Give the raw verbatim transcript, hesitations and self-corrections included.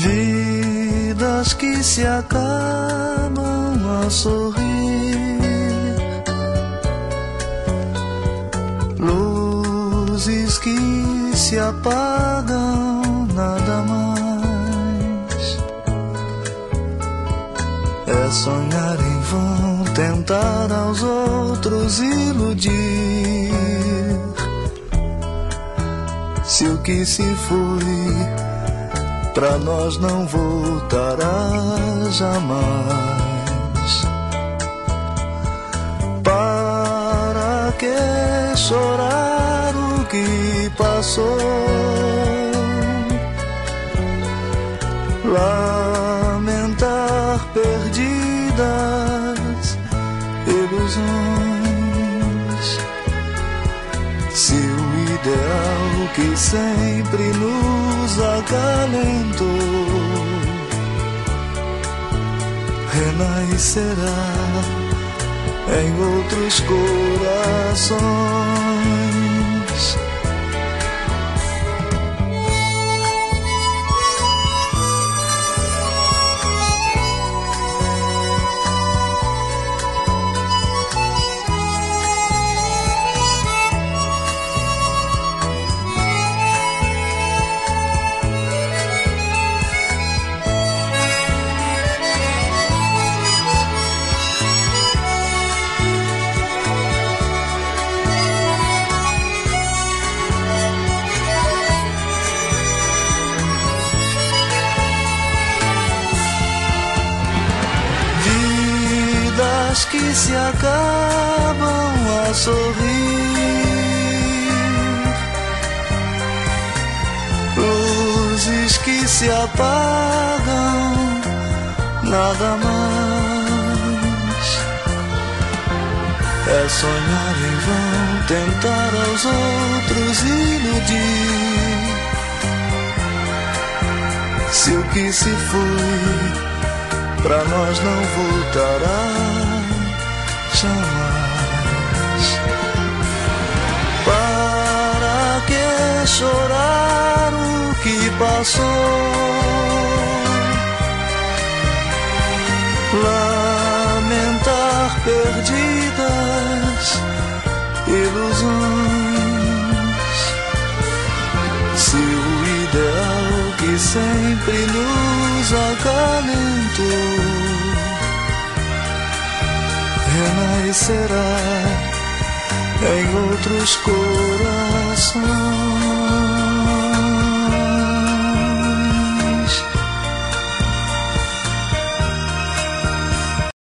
Vidas que se acabam a sorrir, luzes que se apagam, nada mais. É sonhar em vão, tentar aos outros iludir. Se o que se foi pra nós não voltará jamais. Para que chorar o que passou? Lamentar perdidas ilusões. Se o ideal que sempre nos acalentou renascerá em outros corações. Que se acabam a sorrir, luzes que se apagam, nada mais. É sonhar em vão, tentar aos outros iludir. Se o que se foi pra nós não voltará jamais. Para que chorar o que passou? Lamentar perdidas ilusões. Se o ideal que sempre nos acalentou renascerá em outros corações.